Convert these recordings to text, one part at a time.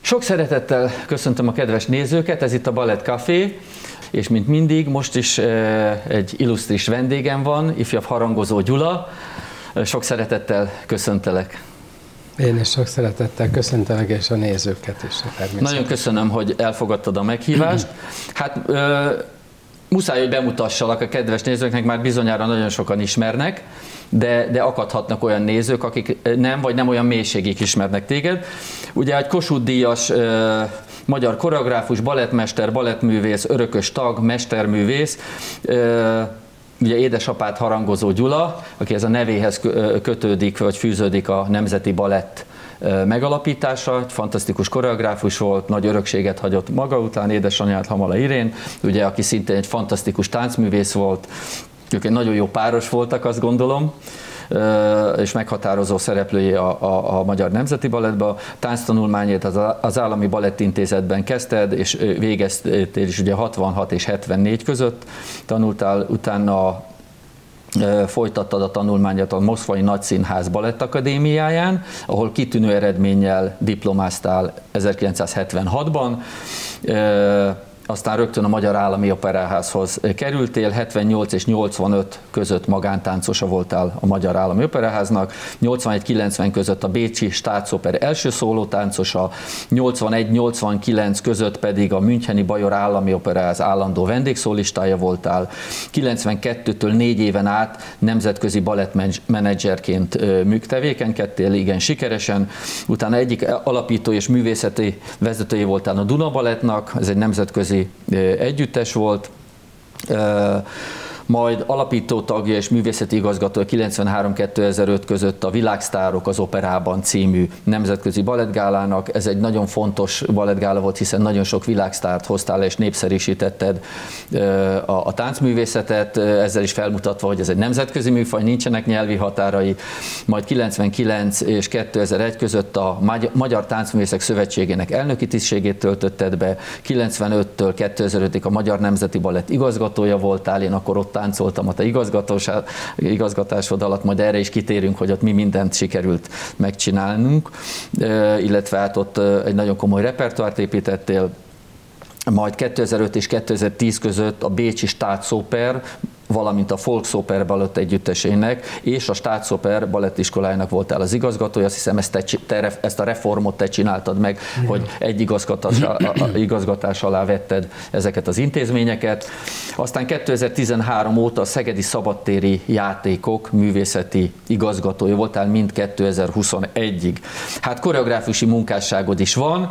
Sok szeretettel köszöntöm a kedves nézőket, ez itt a Balett Café, és mint mindig, most is egy illusztris vendégem van, ifjabb harangozó Gyula. Sok szeretettel köszöntelek. Én is sok szeretettel köszöntelek, és a nézőket is. Nagyon köszönöm, hogy elfogadtad a meghívást. Hát muszáj, hogy bemutassalak a kedves nézőknek, már bizonyára nagyon sokan ismernek, de akadhatnak olyan nézők, akik nem, vagy nem olyan mélységig ismernek téged. Ugye egy Kossuth-díjas magyar koreográfus, balettmester, balettművész, örökös tag, mesterművész, ugye édesapád Harangozó Gyula, aki ez a nevéhez kötődik, vagy fűződik a Nemzeti Balett megalapítása, egy fantasztikus koreográfus volt, nagy örökséget hagyott maga után, édesanyját Hamala Irén, ugye, aki szintén egy fantasztikus táncművész volt, ők egy nagyon jó páros voltak, azt gondolom, és meghatározó szereplői a Magyar Nemzeti Balettban. Tánctanulmányát az Állami Balettintézetben kezdted, és végeztél is ugye 66 és 74 között, tanultál, utána folytattad a tanulmányát a Moszkvai Nagyszínház Balettakadémiáján, ahol kitűnő eredménnyel diplomáztál 1976-ban, aztán rögtön a Magyar Állami Operaházhoz kerültél, 78 és 85 között magántáncosa voltál a Magyar Állami Operaháznak, 81-90 között a Bécsi Staatsoper első szólótáncosa, 81-89 között pedig a Müncheni Bajor Állami Operaház állandó vendégszólistája voltál, 92-től 4 éven át nemzetközi balettmenedzserként tevékenykedtél, igen sikeresen, utána egyik alapító és művészeti vezetője voltál a Duna Balettnak, ez egy nemzetközi együttes volt, majd alapító tagja és művészeti igazgató 93-2005 között a Világsztárok az Operában című nemzetközi balettgálának. Ez egy nagyon fontos balettgála volt, hiszen nagyon sok világsztárt hoztál és népszerűsítetted a táncművészetet, ezzel is felmutatva, hogy ez egy nemzetközi műfaj, nincsenek nyelvi határai. Majd 99 és 2001 között a Magyar Táncművészek Szövetségének elnöki tisztségét töltötted be, 95-től 2005-ig a Magyar Nemzeti Balett igazgatója voltál, én akkor ott táncoltam a te igazgatásod alatt, majd erre is kitérünk, hogy ott mi mindent sikerült megcsinálnunk, illetve hát ott egy nagyon komoly repertoárt építettél, majd 2005 és 2010 között a Bécsi Staatsoper, valamint a Volksoper balett együttesének és a Staatsoper balettiskolájának voltál az igazgatója. Azt hiszem, ezt a reformot te csináltad meg, hogy egy igazgatás alá vetted ezeket az intézményeket. Aztán 2013 óta a Szegedi Szabadtéri Játékok művészeti igazgatója voltál, mind 2021-ig. Hát koreográfusi munkásságod is van,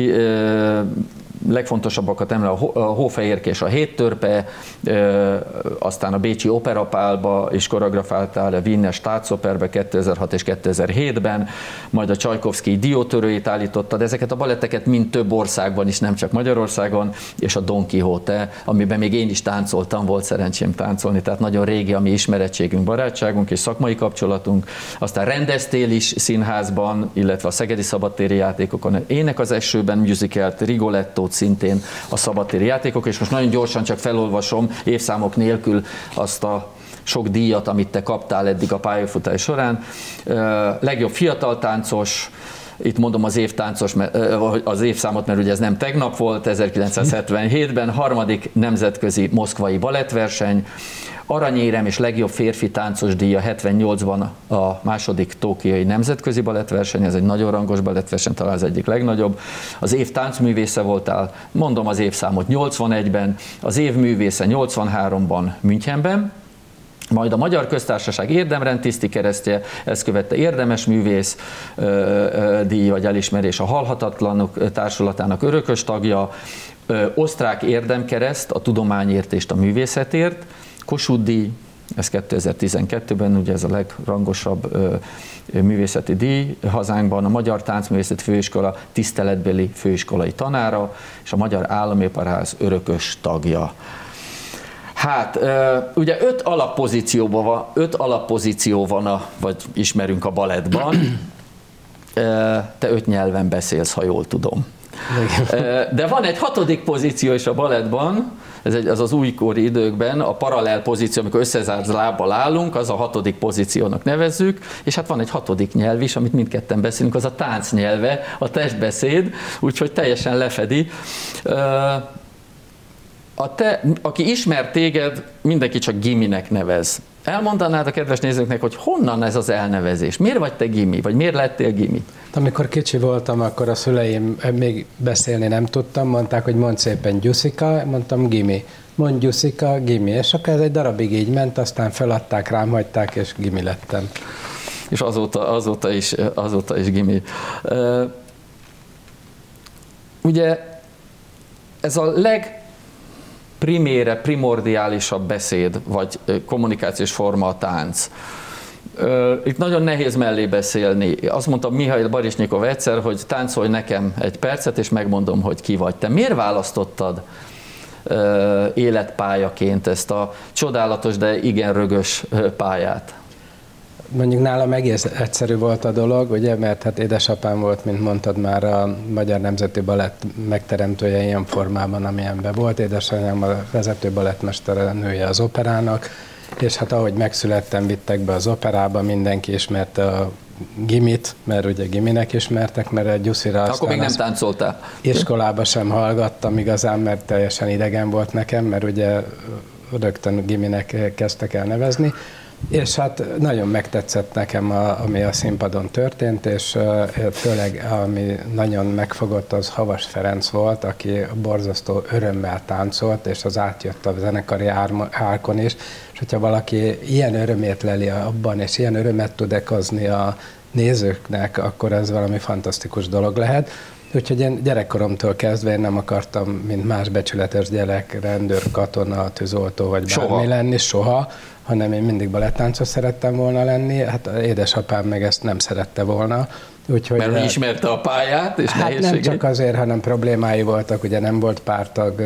legfontosabbakat emlem a Hófehérke és a Héttörpe, aztán a Bécsi Operapálba is koreografáltál, a Wiener Staatsoperbe 2006 és 2007-ben, majd a Csajkovszkij Diótörőjét állítottad, ezeket a baletteket mind több országban is, nem csak Magyarországon, és a Don Quixote, amiben még én is táncoltam, volt szerencsém táncolni, tehát nagyon régi a mi ismerettségünk, barátságunk és szakmai kapcsolatunk. Aztán rendeztél is színházban, illetve a Szegedi Szabadtéri Játékokon Ének az esőben musicalt, Rigolettót szintén a szabadtéri játékok, és most nagyon gyorsan csak felolvasom évszámok nélkül azt a sok díjat, amit te kaptál eddig a pályafutás során. Legjobb fiatal táncos, itt mondom az évszámot, mert ugye ez nem tegnap volt, 1977-ben, harmadik nemzetközi moszkvai balettverseny, aranyérem és legjobb férfi táncos díja 78-ban a második tokiói nemzetközi balettverseny, ez egy nagyon rangos balettverseny, talán az egyik legnagyobb. Az év táncművésze voltál, mondom az évszámot, 81-ben, az év művésze 83-ban Münchenben, majd a Magyar Köztársaság érdemrendtiszti keresztje, ezt követte érdemes művész díj vagy elismerés, a Halhatatlanok Társulatának örökös tagja, osztrák érdemkereszt a tudományért és a művészetért, Kossuth-díj, ez 2012-ben, ugye ez a legrangosabb művészeti díj hazánkban, a Magyar Táncművészeti Főiskola tiszteletbeli főiskolai tanára, és a Magyar Állami Operaház örökös tagja. Hát, ugye 5 alappozíció van, vagy ismerünk a balettban, te 5 nyelven beszélsz, ha jól tudom. De van egy 6. pozíció is a balettban, az az újkori időkben a paralel pozíció, amikor összezárt lábbal állunk, az a 6. pozíciónak nevezzük, és hát van egy 6. nyelv is, amit mindketten beszélünk, az a tánc nyelve, a testbeszéd, úgyhogy teljesen lefedi. Aki ismer téged, mindenki csak Giminek nevez. Elmondanád a kedves nézőknek, hogy honnan ez az elnevezés? Miért vagy te Gimi, vagy miért lettél Gimi? Amikor kicsi voltam, akkor a szüleim még beszélni nem tudtam, mondták, hogy mondd szépen Gyuszika, mondtam Gimi. Mondj Gyuszika, Gimi. És akkor ez egy darabig így ment, aztán feladták, rám hagyták, és Gimi lettem. És azóta is Gimi. Ugye ez a primordiálisabb beszéd, vagy kommunikációs forma a tánc. Itt nagyon nehéz mellé beszélni. Azt mondta Mihail Barisnyikov egyszer, hogy táncolj nekem egy percet, és megmondom, hogy ki vagy. Te miért választottad életpályaként ezt a csodálatos, de igen rögös pályát? Mondjuk nálam egész egyszerű volt a dolog, ugye, mert hát édesapám volt, mint mondtad már, a Magyar Nemzeti Balett megteremtője ilyen formában, amilyenben volt. Édesanyám a vezető balettmestere, nője az operának, és hát ahogy megszülettem, vittek be az operába, mindenki ismerte a Gimit, mert ugye Giminek ismertek, mert a Gyuszira akkor még nem táncoltál. Iskolába sem hallgattam igazán, mert teljesen idegen volt nekem, mert ugye rögtön Giminek kezdtek el nevezni. És hát nagyon megtetszett nekem, ami a színpadon történt, és főleg ami nagyon megfogott, az Havas Ferenc volt, aki borzasztó örömmel táncolt, és az átjött a zenekari árkon is, és hogyha valaki ilyen örömét leli abban, és ilyen örömet tud okozni a nézőknek, akkor ez valami fantasztikus dolog lehet. Úgyhogy én gyerekkoromtól kezdve én nem akartam, mint más becsületes gyerek, rendőr, katona, tűzoltó vagy bármi lenni, soha, hanem én mindig balettáncos szerettem volna lenni, hát édesapám meg ezt nem szerette volna. Úgyhogy, mert ismerte a pályát és hát nehézségeit? Nem csak azért, hanem problémái voltak, ugye nem volt pártag,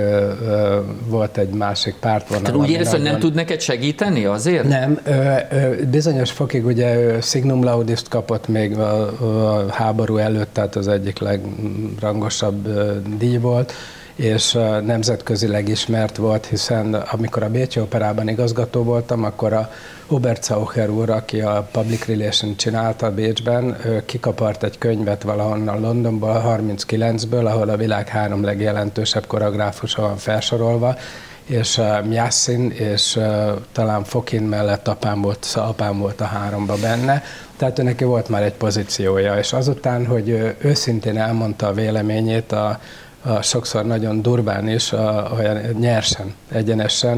volt egy másik pártvonal. Tehát úgy érez, hogy nem tud neked segíteni azért? Nem, bizonyos fokig ugye ő Signum Laudist kapott még a háború előtt, tehát az egyik legrangosabb díj volt, és nemzetközileg ismert volt, hiszen amikor a Bécsi Operában igazgató voltam, akkor a Oberzaucher úr, aki a Public Relation csinálta Bécsben, kikapart egy könyvet valahonnan Londonból, 39-ből, ahol a világ 3 legjelentősebb koreográfusa van felsorolva, és Mjassin és talán Fokin mellett apám volt a 3-ba benne, tehát neki volt már egy pozíciója, és azután, hogy őszintén elmondta a véleményét, sokszor nagyon durván is, olyan nyersen, egyenesen,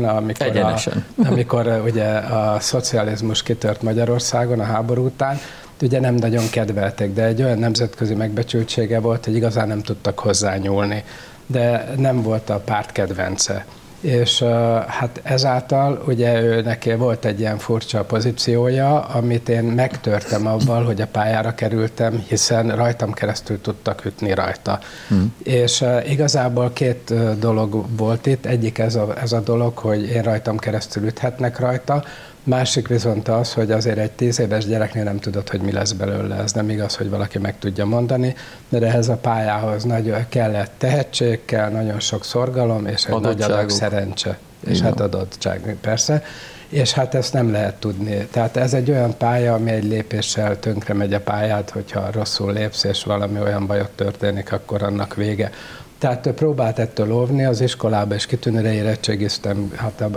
amikor ugye a szocializmus kitört Magyarországon a háború után, ugye nem nagyon kedvelték, de egy olyan nemzetközi megbecsültsége volt, hogy igazán nem tudtak hozzányúlni, de nem volt a párt kedvence. És hát ezáltal ugye neki volt egy ilyen furcsa pozíciója, amit én megtörtem avval, hogy a pályára kerültem, hiszen rajtam keresztül tudtak ütni rajta. És igazából 2 dolog volt itt, egyik ez a dolog, hogy én rajtam keresztül üthetnek rajta, másik viszont az, hogy azért egy 10 éves gyereknél nem tudod, hogy mi lesz belőle. Ez nem igaz, hogy valaki meg tudja mondani, de ehhez a pályához kellett tehetség, kell nagyon sok szorgalom, és egy nagy adag szerencse, és hát adottság, persze. És hát ezt nem lehet tudni. Tehát ez egy olyan pálya, ami egy lépéssel tönkre megy a pályát, hogyha rosszul lépsz, és valami olyan bajot történik, akkor annak vége. Tehát próbált ettől óvni, az iskolába is kitűnőre érettségiztem,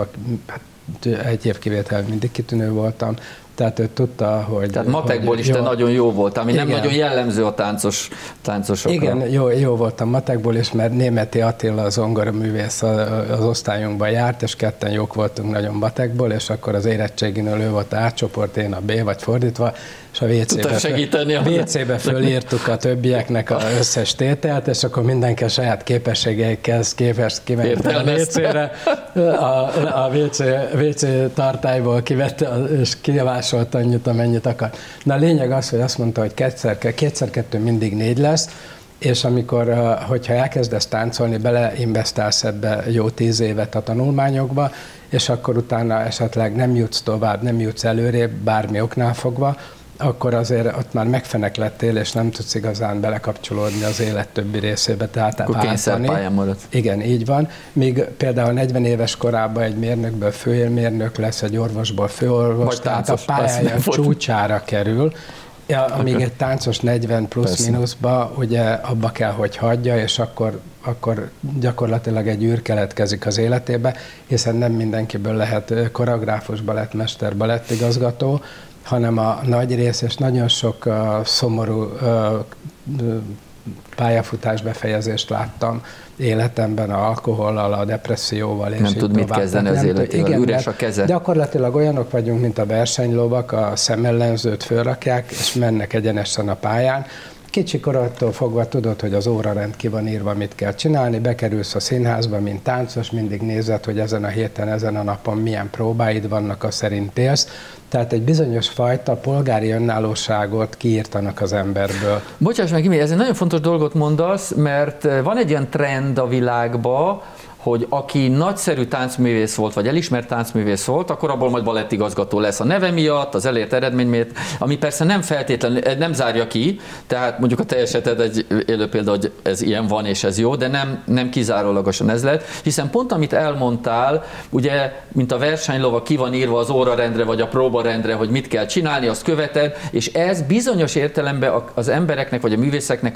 egy év kivétel mindig kitűnő voltam, tehát ő tudta, hogy... Tehát matekból is te nagyon jó volt, ami igen. Nem nagyon jellemző a táncosokra. Igen, jó voltam matekból is, mert Németi Attila, az zongoraművész az osztályunkban járt, és ketten jók voltunk nagyon matekból, és akkor az érettséginől ő volt a A csoport, én a B, vagy fordítva, és a WC-be fölírtuk a többieknek az összes tételt, és akkor mindenki a saját képességeikhez képest kiment a WC-re, a WC tartályból kivette, és kivásolt annyit, amennyit akar. Na a lényeg az, hogy azt mondta, hogy kétszer 2 mindig 4 lesz, és amikor, hogyha elkezdesz táncolni, beleinvestálsz ebbe jó 10 évet a tanulmányokba, és akkor utána esetleg nem jutsz tovább, nem jutsz előrébb, bármi oknál fogva, akkor azért ott már megfeneklettél, és nem tudsz igazán belekapcsolódni az élet többi részébe. Tehát akkor kényszerpályán marad. Igen, így van. Míg például 40 éves korában egy mérnökből főmérnök lesz, egy orvosból főorvos, tehát a pályája csúcsára kerül, amíg egy táncos 40 plusz-minuszba ugye abba kell, hogy hagyja, és akkor gyakorlatilag egy űr keletkezik az életébe, hiszen nem mindenkiből lehet koreográfus, balettmester, balettigazgató, hanem a nagy rész és nagyon sok szomorú pályafutás befejezést láttam életemben, a alkohollal, a depresszióval. Nem tud mit kezdeni az életével, üres a keze. Gyakorlatilag olyanok vagyunk, mint a versenylovak, a szemellenzőt fölrakják, és mennek egyenesen a pályán. Kicsi korodtól fogva tudod, hogy az órarend ki van írva, mit kell csinálni, bekerülsz a színházba, mint táncos, mindig nézed, hogy ezen a héten, ezen a napon milyen próbáid vannak, a szerint élsz. Tehát egy bizonyos fajta polgári önállóságot kiírtanak az emberből. Bocsáss meg, Imi, ez egy nagyon fontos dolgot mondasz, mert van egy ilyen trend a világban, hogy aki nagyszerű táncművész volt, vagy elismert táncművész volt, akkor abból majd balettigazgató lesz a neve miatt, az elért eredmény miatt, ami persze nem feltétlenül, nem zárja ki, tehát mondjuk a te eseted egy élő példa, hogy ez ilyen van és ez jó, de nem kizárólagosan ez lett, hiszen pont amit elmondtál, ugye, mint a versenylova ki van írva az órarendre, vagy a próbarendre, hogy mit kell csinálni, azt követed, és ez bizonyos értelemben az embereknek, vagy a művészeknek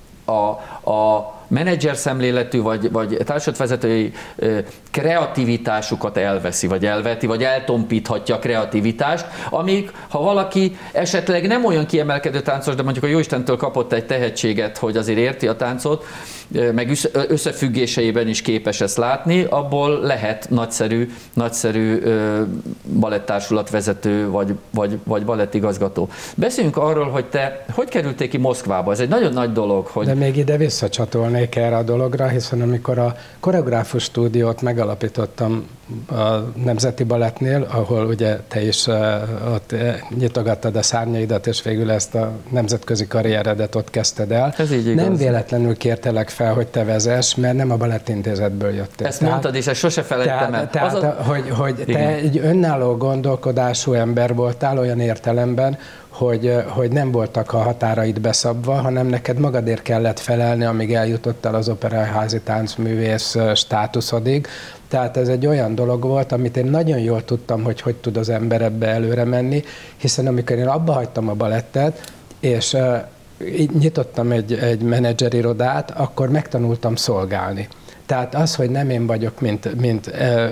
a menedzser szemléletű, vagy társulatvezetői kreativitásukat elveszi, vagy elveti, vagy eltompíthatja a kreativitást, amíg ha valaki esetleg nem olyan kiemelkedő táncos, de mondjuk a Jóistentől kapott egy tehetséget, hogy azért érti a táncot, meg összefüggéseiben is képes ezt látni, abból lehet nagyszerű balettársulatvezető, vagy balettigazgató. Beszéljünk arról, hogy te hogy kerültél ki Moszkvába? Ez egy nagyon nagy dolog. Hogy... De még ide visszacsatolnék erre a dologra, hiszen amikor a koreográfus stúdiót megalapítottam a Nemzeti Balettnél, ahol ugye te is ott nyitogattad a szárnyaidat, és végül ezt a nemzetközi karrieredet ott kezdted el. Ez így igaz. Nem véletlenül kértelek fel, hogy te vezess, mert nem a Balettintézetből jöttél. Ezt mondtad, és ezt sose felejtem el. Hogy te egy önálló gondolkodású ember voltál olyan értelemben, hogy nem voltak a határaid beszabva, hanem neked magadért kellett felelni, amíg eljutottál az operaházi táncművész státuszodig. Tehát ez egy olyan dolog volt, amit én nagyon jól tudtam, hogy tud az ember ebbe előre menni, hiszen amikor én abba hagytam a balettet, és nyitottam egy menedzserirodát, akkor megtanultam szolgálni. Tehát az, hogy nem én vagyok, mint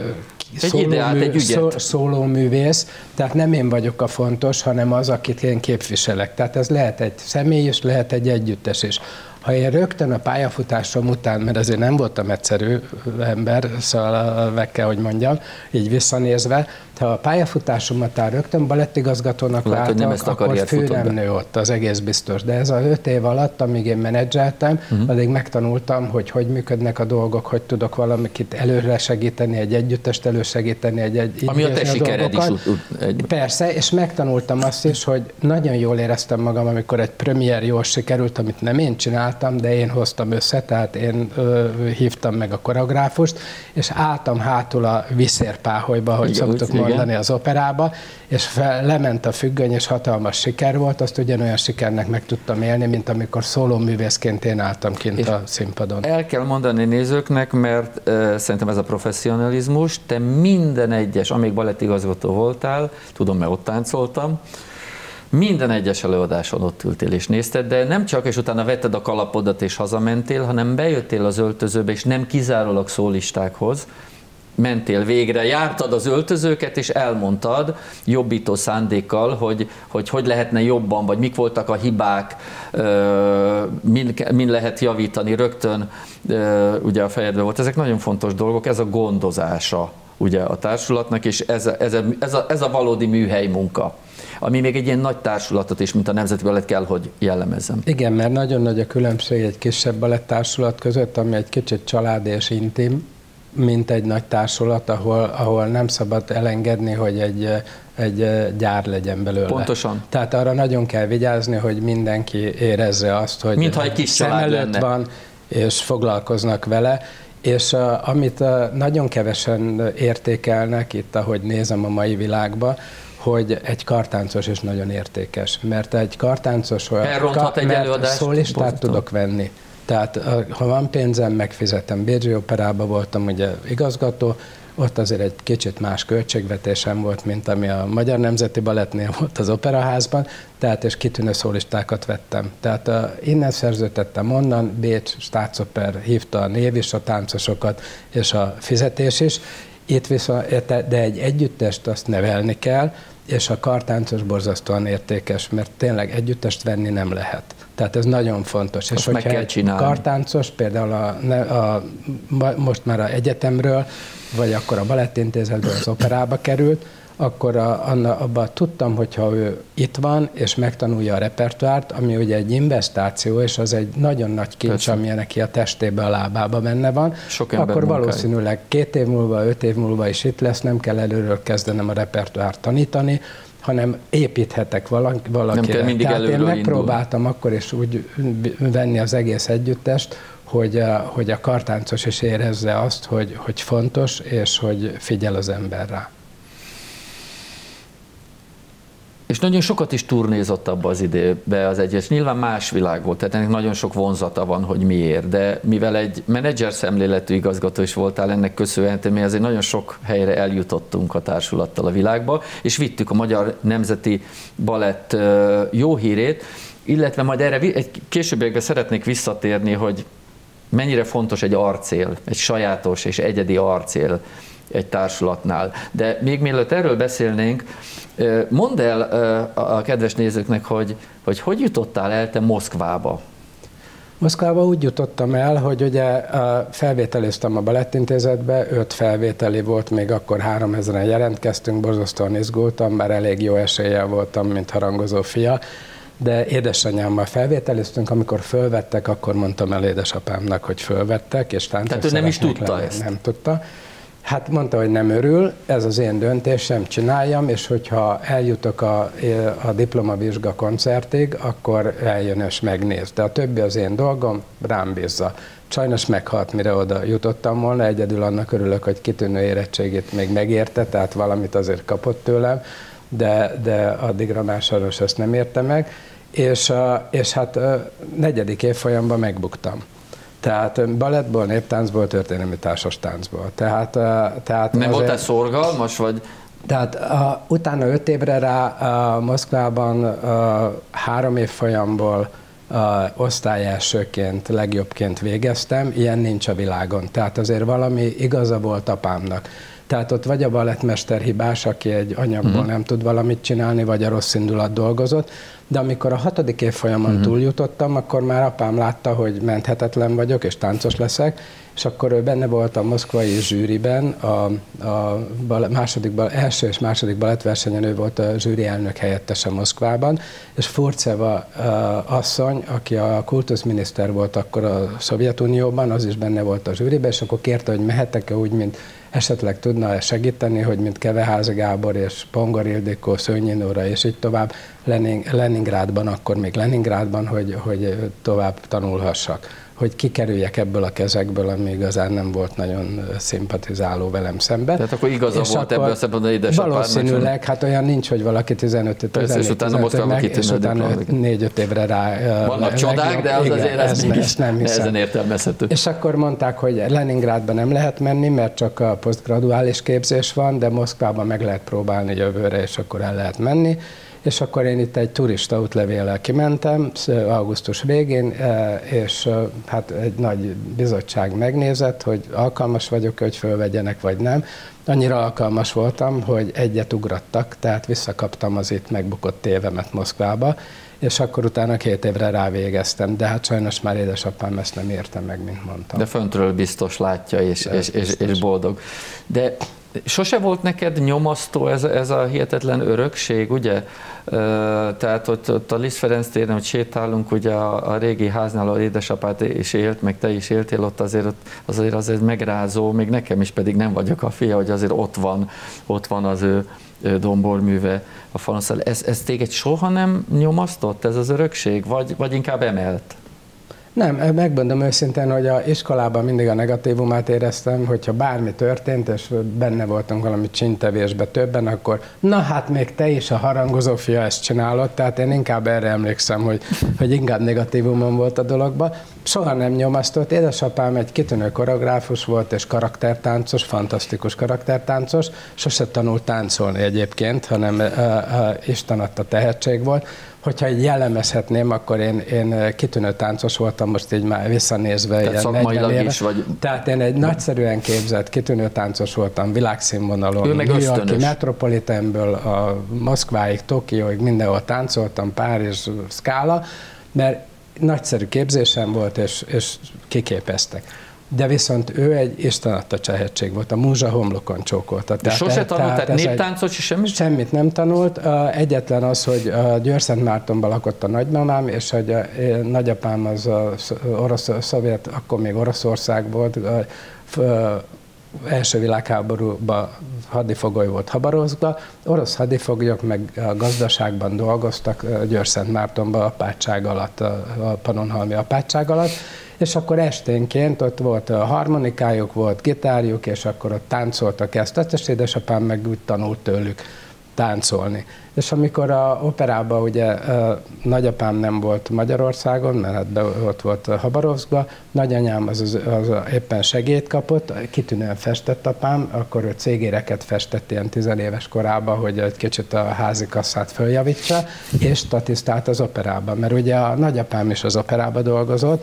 szólóművész, tehát nem én vagyok a fontos, hanem az, akit én képviselek. Tehát ez lehet egy személy is, lehet egy együttes is. Ha én rögtön a pályafutásom után, mert azért nem voltam egyszerű ember, szóval meg kell, hogy mondjam, így visszanézve, ha a pályafutásom után rögtön balettigazgatónak váltak, akkor fő nem nő ott, az egész biztos. De ez az 5 év alatt, amíg én menedzseltem, addig megtanultam, hogy működnek a dolgok, hogy tudok valamit előre segíteni, egy együttest elősegíteni, ami a te sikered is. Persze, és megtanultam azt is, hogy nagyon jól éreztem magam, amikor egy premier jól sikerült, amit nem én csináltam, de én hoztam össze, tehát én hívtam meg a koreográfust, és álltam hátul a viszérpáholyba, hogy szoktuk mondani az operába, és lement a függöny, és hatalmas siker volt, azt ugyanolyan sikernek meg tudtam élni, mint amikor szólóművészként én álltam kint a színpadon. El kell mondani nézőknek, mert szerintem ez a professzionalizmus, te minden egyes, amíg balettigazgató voltál, tudom, mert ott táncoltam, minden egyes előadáson ott ültél és nézted, de nem csak, és utána vetted a kalapodat és hazamentél, hanem bejöttél az öltözőbe, és nem kizárólag szólistákhoz, mentél végre, jártad az öltözőket, és elmondtad jobbító szándékkal, hogy lehetne jobban, vagy mik voltak a hibák, min lehet javítani rögtön, ugye a fejedben volt. Ezek nagyon fontos dolgok, ez a gondozása ugye a társulatnak, és ez a valódi műhely munka, ami még egy ilyen nagy társulatot is, mint a Nemzeti Balett kell, hogy jellemezzem. Igen, mert nagyon nagy a különbség egy kisebb baletttársulat között, ami egy kicsit családi és intim, mint egy nagy társulat, ahol nem szabad elengedni, hogy egy gyár legyen belőle. Pontosan. Tehát arra nagyon kell vigyázni, hogy mindenki érezze azt, hogy mintha egy kis család lenne. Van, és foglalkoznak vele. És amit nagyon kevesen értékelnek itt, ahogy nézem a mai világba, hogy egy kartáncos is nagyon értékes, mert egy kartáncos szólistát tudok venni. Tehát ha van pénzem, megfizetem. Bécsi Operában voltam ugye igazgató, ott azért egy kicsit más költségvetésem volt, mint ami a Magyar Nemzeti Balettnél volt az Operaházban, tehát és kitűnő szólistákat vettem. Tehát innen szerződtettem onnan, Bécs Staatsoper hívta a név is, a táncosokat és a fizetés is. Itt viszont, de egy együttest azt nevelni kell, és a kartáncos borzasztóan értékes, mert tényleg együttest venni nem lehet. Tehát ez nagyon fontos. Azt és hogyha egy kartáncos, például most már az egyetemről, vagy akkor a Balettintézetből az operába került, akkor abban tudtam, hogyha ő itt van, és megtanulja a repertoárt, ami ugye egy investáció, és az egy nagyon nagy kincs, ami neki a testébe, a lábába benne van, akkor valószínűleg 2 év múlva, 5 év múlva is itt lesz, nem kell előről kezdenem a repertoárt tanítani, hanem építhetek valakire. Nem kell mindig Tehát én megpróbáltam indul. akkor is úgy venni az egész együttest, hogy a kartáncos is érezze azt, hogy fontos, és hogy figyel az ember rá. És nagyon sokat is turnézott abba az időbe az egyes. Nyilván más világ volt, tehát ennek nagyon sok vonzata van, hogy miért, de mivel egy menedzser szemléletű igazgató is voltál, ennek köszönhetően mi azért nagyon sok helyre eljutottunk a társulattal a világba, és vittük a Magyar Nemzeti Balett jó hírét, illetve majd erre egy későbbiekben szeretnék visszatérni, hogy mennyire fontos egy arcél, egy sajátos és egyedi arcél egy társulatnál. De még mielőtt erről beszélnénk, mondd el a kedves nézőknek, hogy jutottál el te Moszkvába? Moszkvába úgy jutottam el, hogy ugye felvételiztem a Balettintézetbe, 5 felvételi volt, még akkor 3000-en jelentkeztünk, borzasztóan izgultam, bár elég jó eséllyel voltam, mint harangozó fia, de édesanyámmal felvételiztünk, amikor fölvettek, akkor mondtam el édesapámnak, hogy fölvettek, és táncos. Tehát ő nem is tudta lenni. ezt? Nem tudta. Hát mondta, hogy nem örül, ez az én döntésem, csináljam, és hogyha eljutok a diplomavizsga koncertig, akkor eljön és megnéz. De a többi az én dolgom, rám bízza. Sajnos meghalt, mire oda jutottam volna, egyedül annak örülök, hogy kitűnő érettségét még megérte, tehát valamit azért kapott tőlem, de addigra már sajnos ezt nem érte meg, és hát 4. évfolyamban megbuktam. Tehát balettból, néptáncból, történelmi társas táncból. Tehát nem volt ez szorgalmas, vagy? Tehát utána 5 évre rá Moszkvában 3 évfolyamból osztályelsőként, legjobbként végeztem, ilyen nincs a világon. Tehát azért valami igaza volt apámnak. Tehát ott vagy a balettmester hibás, aki egy anyagból nem tud valamit csinálni, vagy a rossz indulat dolgozott, de amikor a 6. évfolyamon túljutottam, akkor már apám látta, hogy menthetetlen vagyok, és táncos leszek, és akkor ő benne volt a moszkvai zsűriben, első és második balettversenyen ő volt a zsűri elnök helyettese Moszkvában, és Furceva asszony, aki a kultuszminiszter volt akkor a Szovjetunióban, az is benne volt a zsűriben, és akkor kérte, hogy mehetek-e úgy, mint esetleg tudna segíteni, hogy mint Keveházi Gábor és Pongor Ildikó, Szőnyi Nóra, és így tovább Leningrádban, akkor még Leningrádban, hogy tovább tanulhassak, hogy kikerüljek ebből a kezekből, ami igazán nem volt nagyon szimpatizáló velem szemben. Tehát akkor igaza volt ebből a szempontból édesapádnak. Valószínűleg, hát olyan nincs, hogy valaki 15-14 meg, és utána 4-5 évre rá. Vannak csodák, de az azért ez mégis nehezen értelmezhető. És akkor mondták, hogy Leningrádba nem lehet menni, mert csak a posztgraduális képzés van, de Moszkvában meg lehet próbálni jövőre, és akkor el lehet menni. És akkor én itt egy turista útlevéllel kimentem augusztus végén, és hát egy nagy bizottság megnézett, hogy alkalmas vagyok, hogy fölvegyenek, vagy nem. Annyira alkalmas voltam, hogy egyet ugrattak, tehát visszakaptam az itt megbukott évemet Moszkvába, és akkor utána 2 évre rávégeztem, de hát sajnos már édesapám ezt nem érte meg, mint mondtam. De föntről biztos látja, és boldog. De sose volt neked nyomasztó ez a hihetetlen örökség, ugye? Tehát ott a Liszt Ferenc téren, hogy sétálunk, ugye a régi háznál, ahol édesapád is élt, meg te is éltél, ott azért megrázó, még nekem is, pedig nem vagyok a fia, hogy azért ott van az ő domborműve a falon. Ez téged soha nem nyomasztott, ez az örökség, vagy inkább emelt? Nem, megmondom őszintén, hogy az iskolában mindig a negatívumát éreztem, hogyha bármi történt, és benne voltunk valami csintevésbe többen, akkor na hát még te is a harangozó fia ezt csinálod, tehát én inkább erre emlékszem, hogy inkább negatívumon volt a dologban. Soha nem nyomasztott. Édesapám egy kitűnő koreográfus volt, és karaktertáncos, fantasztikus karaktertáncos. Sose tanult táncolni egyébként, hanem Isten adta tehetség volt. Hogyha így jellemezhetném, akkor én kitűnő táncos voltam, most így már visszanézve. Tehát szakmailag is vagy? Tehát én egy nagyszerűen képzett, kitűnő táncos voltam világszínvonalon. Ő meg New Yorki ösztönös. Metropolitanből a Moszkváig, Tokióig, mindenhol táncoltam, Párizs, Scala, mert nagyszerű képzésem volt, és kiképeztek. De viszont ő egy Isten adta tehetség volt, a múzsa homlokon csókolta. Sose tanult, tehát néptáncot is semmit? Semmit nem tanult. Egyetlen az, hogy Győr-Szentmártonban lakott a nagymamám, és hogy a nagyapám az szovjet, akkor még Oroszország volt, első világháborúban hadifogoly volt Habarovszkban, orosz hadifoglyok meg a gazdaságban dolgoztak Győr-Szentmártonban apátság alatt, a Pannonhalmi apátság alatt, és akkor esténként ott volt a harmonikájuk, volt gitárjuk, és akkor ott táncoltak ezt, és édesapám meg úgy tanult tőlük táncolni. És amikor a operában ugye nagyapám nem volt Magyarországon, mert hát ott volt Habarovszkban, nagyanyám az éppen segélyt kapott, kitűnően festett apám, akkor ő cégéreket festett ilyen 10 éves korában, hogy egy kicsit a házikasszát följavítsa, és statisztált az operában, mert ugye a nagyapám is az operában dolgozott,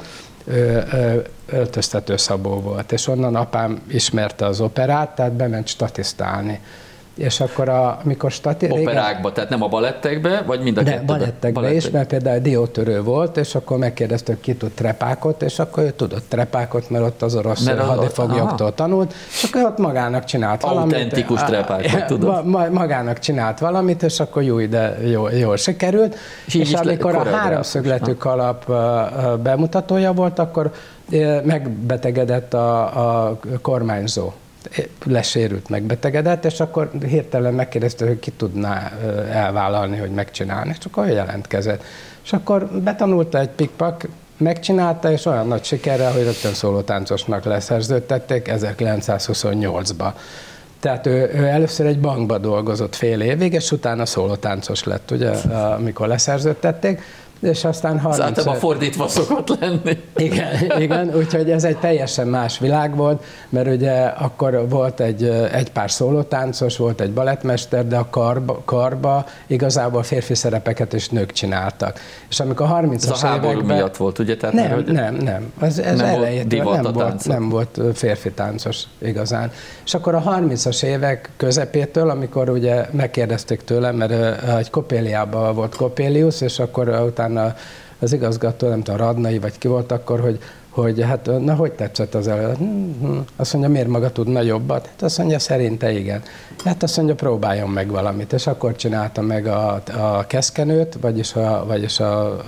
öltöztető szabó volt, és onnan apám ismerte az operát, tehát bement statisztálni. És akkor amikor operákba, tehát nem a balettekbe, vagy mind a kettőbe? Balettekbe is, mert például diótörő volt, és akkor megkérdeztük, ki tud trepákot, és akkor ő tudott trepákot, mert ott az orosz hadifoglyoktól tanult, és akkor ott magának csinált valamit. Autentikus trepákot, tudod? Magának csinált valamit, és akkor jó, de jól sikerült. És amikor a háromszögletű kalap bemutatója volt, akkor megbetegedett a kormányzó. Lesérült, megbetegedett, és akkor hirtelen megkérdezte, hogy ki tudná elvállalni, hogy megcsinálni, és akkor jelentkezett. És akkor betanulta egy pikpak, megcsinálta, és olyan nagy sikerrel, hogy rögtön szólótáncosnak leszerződtették 1928-ba. Tehát ő először egy bankba dolgozott fél évig, és utána szólótáncos lett, ugye, amikor leszerződtették, és aztán 30... Általában fordítva szokott lenni. Igen, úgyhogy ez egy teljesen más világ volt, mert ugye akkor volt egy pár szólótáncos, volt egy balettmester, de a karba igazából férfi szerepeket is nők csináltak. És amikor 30-as években... Ez a háború miatt volt, ugye? Tehát nem. Ez elejétől nem volt férfi táncos igazán. És akkor a 30-as évek közepétől, amikor ugye megkérdezték tőlem, mert egy Kopéliában volt Kopélius, és akkor utána az igazgató, nem tudom, Radnai vagy ki volt akkor, hogy hát na, hogy tetszett az előadat? Azt mondja, miért maga tudna jobbat? Hát azt mondja, szerinte igen. Hát azt mondja, próbáljon meg valamit. És akkor csinálta meg a keszkenőt, vagyis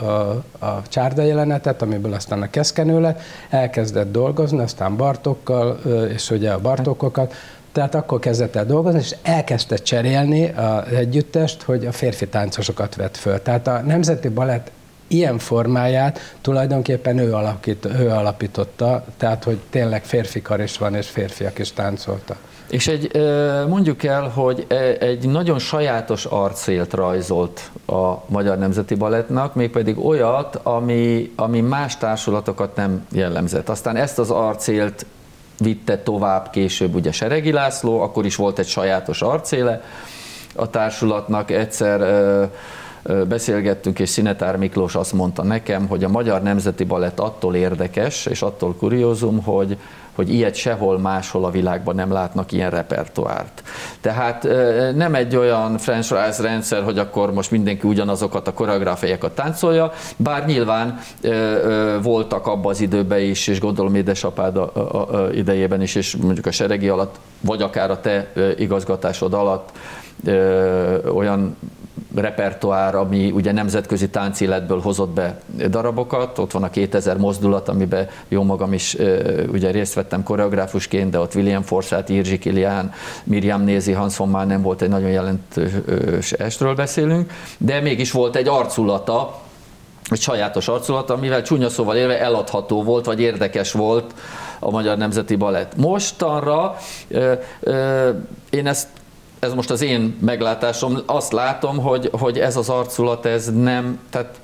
a csárda jelenetet, amiből aztán a keszkenő lett. Elkezdett dolgozni, aztán Bartókkal, és ugye a Bartókokat. Tehát akkor kezdett el dolgozni, és elkezdte cserélni az együttest, hogy a férfi táncosokat vett föl. Tehát a Nemzeti Balett ilyen formáját tulajdonképpen ő alapította, tehát hogy tényleg férfi kar is van, és férfiak is táncoltak. És mondjuk el, hogy egy nagyon sajátos arcélt rajzolt a Magyar Nemzeti Balettnak, mégpedig olyat, ami más társulatokat nem jellemzett. Aztán ezt az arcélt vitte tovább később ugye Seregi László, akkor is volt egy sajátos arcéle a társulatnak. Egyszer beszélgettünk, és Szinetár Miklós azt mondta nekem, hogy a Magyar Nemzeti Balett attól érdekes, és attól kuriózum, hogy ilyet sehol máshol a világban nem látnak ilyen repertoárt. Tehát nem egy olyan franchise rendszer, hogy akkor most mindenki ugyanazokat a koreográfiákat táncolja, bár nyilván voltak abban az időben is, és gondolom édesapád idejében is, és mondjuk a Seregi alatt, vagy akár a te igazgatásod alatt olyan repertoár, ami ugye nemzetközi táncéletből hozott be darabokat. Ott van a 2000 mozdulat, amiben jó magam is ugye részt vettem koreográfusként, de ott William Forsythe, Jiří Kilián, Miriam Nézi, Hans von Manen volt, egy nagyon jelentős estről beszélünk, de mégis volt egy arculata egy sajátos arculat, amivel csúnya szóval élve eladható volt, vagy érdekes volt a Magyar Nemzeti Balett. Mostanra ez most az én meglátásom, azt látom, hogy ez az arculat, tehát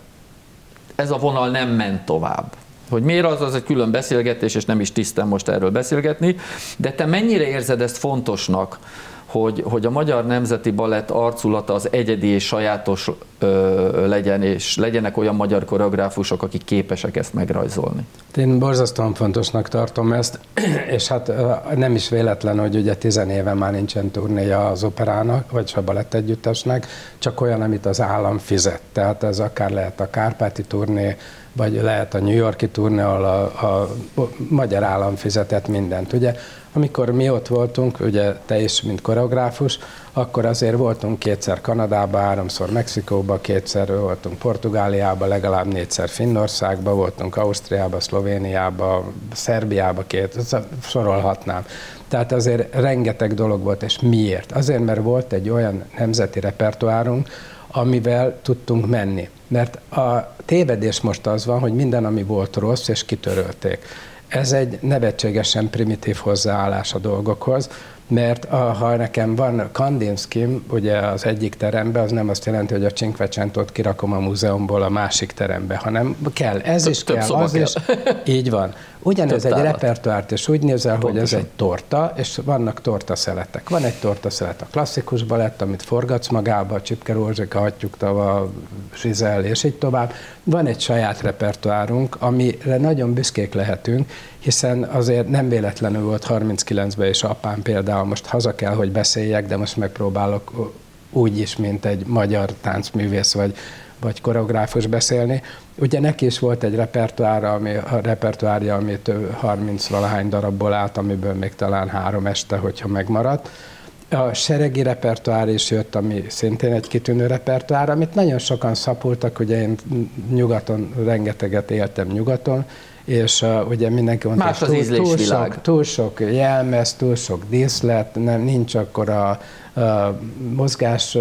ez a vonal nem ment tovább. Hogy miért az egy külön beszélgetés, és nem is tisztem most erről beszélgetni, de te mennyire érzed ezt fontosnak, hogy a Magyar Nemzeti Balett arculata az egyedi és sajátos legyen, és legyenek olyan magyar koreográfusok, akik képesek ezt megrajzolni? Én borzasztóan fontosnak tartom ezt, és hát nem is véletlen, hogy ugye 10 éve már nincsen turnéja az operának, vagy a balett együttesnek, csak olyan, amit az állam fizet. Tehát ez akár lehet a kárpáti turné, vagy lehet a New York-i turné, ahol a magyar állam fizetett mindent. Ugye, amikor mi ott voltunk, ugye te is, mint koreográfus, akkor azért voltunk 2-szer Kanadába, 3-szor Mexikóba, 2-szer voltunk Portugáliába, legalább 4-szer Finnországba, voltunk Ausztriába, Szlovéniába, Szerbiába, sorolhatnám. Tehát azért rengeteg dolog volt, és miért? Azért, mert volt egy olyan nemzeti repertoárunk, amivel tudtunk menni. Mert a tévedés most az van, hogy minden, ami volt rossz, és kitörölték. Ez egy nevetségesen primitív hozzáállás a dolgokhoz, mert ha nekem van Kandinskim, ugye az egyik teremben, az nem azt jelenti, hogy a Cinquecentót kirakom a múzeumból a másik terembe, hanem kell, ez is kell, az is. Így van. Ugyanez egy repertoárt, és úgy nézel, hogy ez egy torta, és vannak tortaszeletek. Van egy tortaszelet a klasszikus balett, amit forgatsz magába, Csipke Rózsika, Hattyúktava, Zsizel, és így tovább. Van egy saját repertoárunk, amire nagyon büszkék lehetünk, hiszen azért nem véletlenül volt 39-ben, és apám például most haza kell, hogy beszéljek, de most megpróbálok úgy is, mint egy magyar táncművész vagy koreográfus beszélni. Ugye neki is volt egy repertoárja, amit 30-valahány darabból állt, amiből még talán 3 este, hogyha megmaradt. A seregi repertoár is jött, ami szintén egy kitűnő repertoár, amit nagyon sokan szapultak, ugye én nyugaton, rengeteget éltem nyugaton, és ugye mindenki mondta, más az ízlésvilág. Túl sok jelmez, túl sok díszlet, nincs akkor a mozgás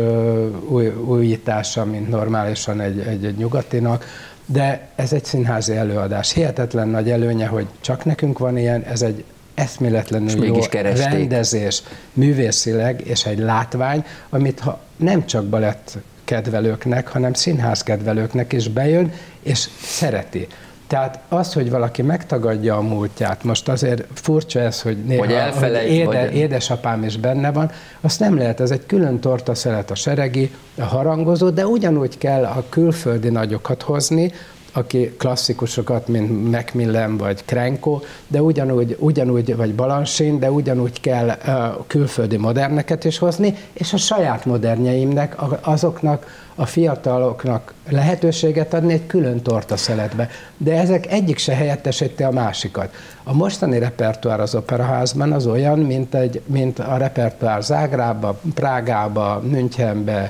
újítása, mint normálisan egy nyugatinak, de ez egy színházi előadás. Hihetetlen nagy előnye, hogy csak nekünk van ilyen, ez egy eszméletlenül jó rendezés művészileg, és egy látvány, amit nem csak balett kedvelőknek, hanem színház kedvelőknek is bejön, és szereti. Tehát az, hogy valaki megtagadja a múltját, most azért furcsa ez, hogy néha édesapám is benne van, azt nem lehet, ez egy külön tortaszelet a seregi, a harangozó, de ugyanúgy kell a külföldi nagyokat hozni, aki klasszikusokat, mint Macmillan vagy Krenko, de ugyanúgy vagy Balanchine, de ugyanúgy kell külföldi moderneket is hozni, és a saját modernjeimnek, azoknak a fiataloknak lehetőséget adni egy külön tortaszeletbe. De ezek egyik se helyettesíti a másikat. A mostani repertoár az Operaházban az olyan, mint a repertoár Zágrába, Prágába, Münchenbe,